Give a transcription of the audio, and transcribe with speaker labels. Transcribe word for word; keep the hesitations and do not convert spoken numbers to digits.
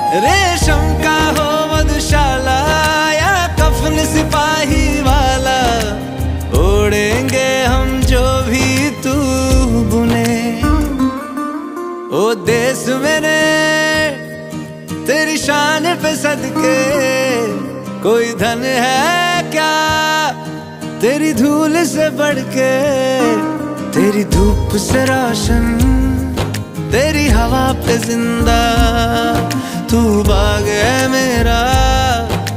Speaker 1: रेशम का हो मधुशाला या कफन सिपाही वाला, ओढ़ेंगे हम जो भी तू बुने। ओ देश मेरे तेरी शान पे सदके, कोई धन है क्या तेरी धूल से बढ़ के। तेरी धूप से रोशन, तेरी हवा पे जिंदा, तू बाग है मेरा।